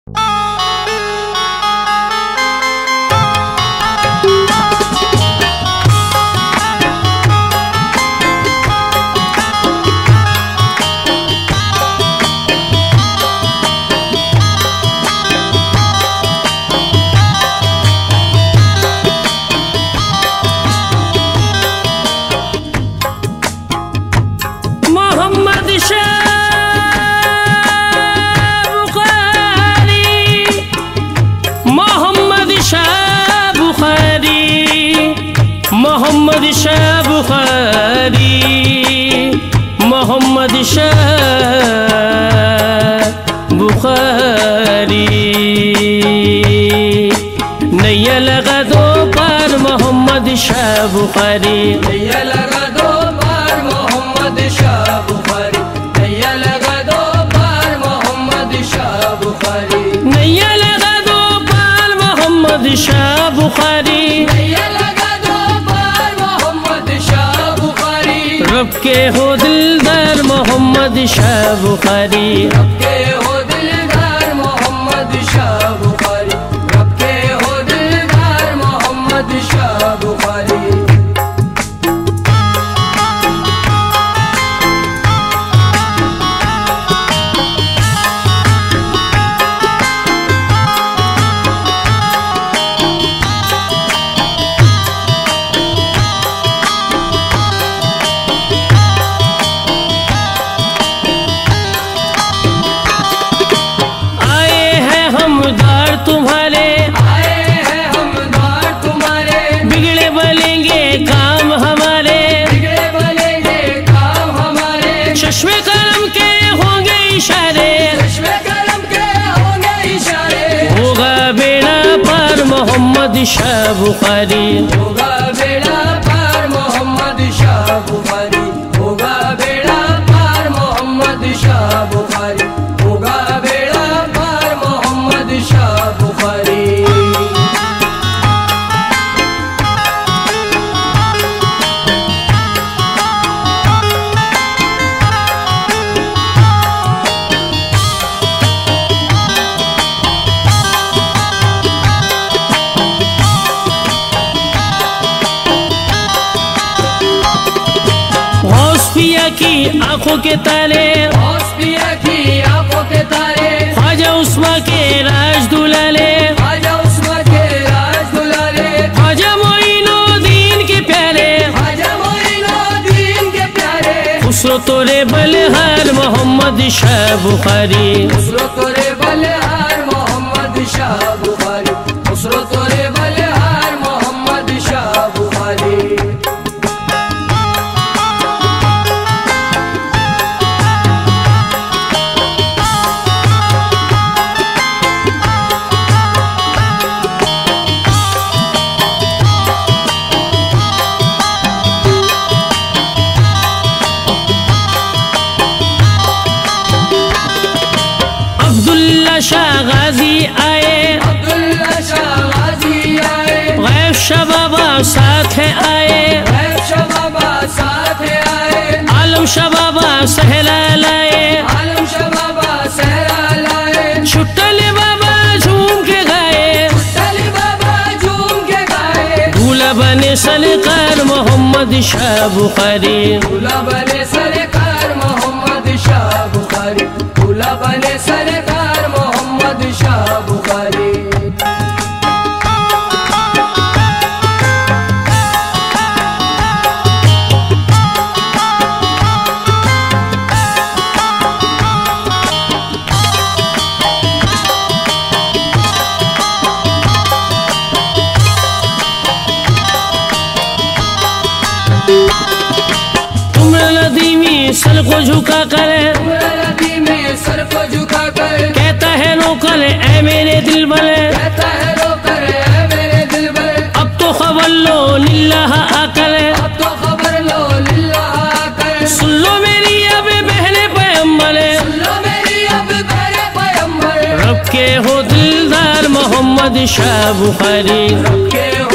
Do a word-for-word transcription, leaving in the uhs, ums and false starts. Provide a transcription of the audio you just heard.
मोहम्मद शाह बुखारी, मोहम्मद शाह बुखारी। नैया लगा दो पार मोहम्मद शाह बुखारी, नैया लगा दो पार मोहम्मद शाह बुखारी, नैया लगा दो पार मोहम्मद शाह बुखारी, नैया लगा दो पार मोहम्मद शाह बुखारी, नैया लगा दो पार मोहम्मद शाह बुखारी। रब के हो दिलदार मोहम्मद शाह बुखारी, रब के हो दिलदार मोहम्मद शाह बुखारी, रब के हो दिलदार मोहम्मद शाह बुखारी। तुम्हारे आए हैं हमदार तुम्हारे, बिगड़े बनेंगे काम हमारे, बिगड़े बनेंगे काम हमारे। चश्मे कलम के होंगे इशारे, चश्मे कलम के होंगे इशारे। होगा बेड़ा पार मोहम्मद शाह बुखारी, होगा बेड़ा पार मोहम्मद शाह बुखारी, होगा बेड़ा पार मोहम्मद शाह बुखारी, होगा बेड़ा पार मोहम्मद शाह बुखारी। गौसिया की आंखों के तारे, गौसिया की आंखों के तारे, ख्वाजा उस्मा के राज दुलाले, ख्वाजा उस्मा के राज दुलाले, ख्वाजा मोइनुद्दीन के प्यारे, ख्वाजा मोइनुद्दीन के प्यारे। खुसरो तोरे बलहार मोहम्मद शाह बुखारी, खुसरो तोरे बलहार मोहम्मद शाह बुखारी, खुसरो तोरे बलहार मोहम्मद शाह बुखारी। अब्दुल्ला शाह गाजी आए, अब्दुल्ला शाह गाजी आए, गैब शाह बाबा साथ आए, गैब शाह बाबा साथ आए, आलम शाह बाबा सहरा लाए, आलम शाह बाबा सहरा लाए, छुट्टले बाबा झूम के गाए, छुट्टले बाबा झूम के गाए। दूल्हा बने सरकार मोहम्मद शाह बुखारी, दूल्हा बने सरकार मोहम्मद शाह बुखारी, दूल्हा बने सरकार मोहम्मद शाह बुखारी। नदी में सर को झुका कर, नदी में सर को झुका कर, कहता है रोकर ऐ मेरे दिल बले, कहता है रोकर ऐ मेरे दिल बले। अब तो खबर लो लिल्लाह आकर, अब तो खबर लो लिल्लाह आकर, सुन लो मेरी अब बहने पैगंबर, सुन लो मेरी अब बहने पैगंबर। रब के हो दिलदार मोहम्मद शाह बुखारी, रब के